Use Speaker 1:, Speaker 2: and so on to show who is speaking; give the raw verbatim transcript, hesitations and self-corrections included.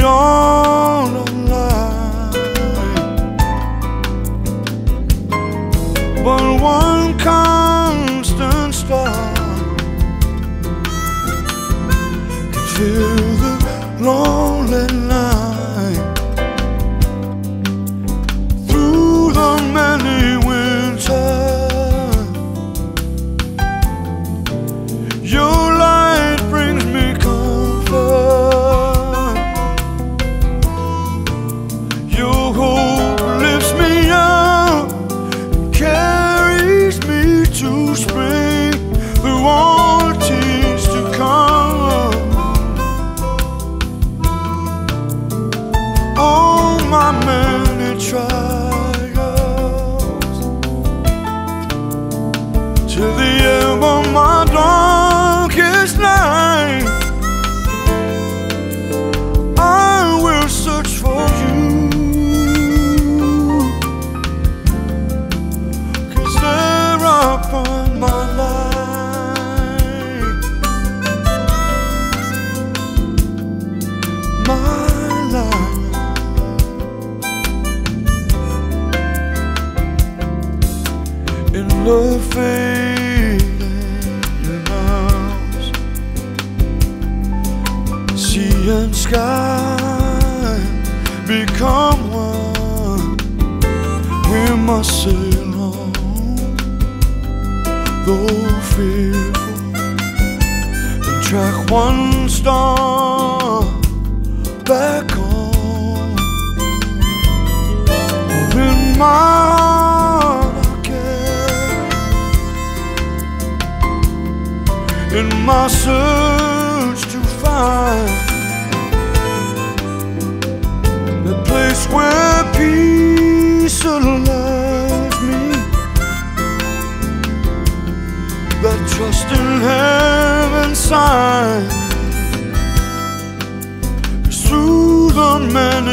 Speaker 1: all alive, but one constant star can fill the lonely night. Through the many winters, your light brings me comfort. Your hope lifts me up and carries me to spring through all tears to come. All my many trials, till the end of my darkest night, I will search for you, 'cause there I find my life, my life. In love fading arms, sea and sky become one. We must sail on, though fearful, and track one star back home. In my in my search to find the place where peace allows me, that trust in heaven's sign, through the many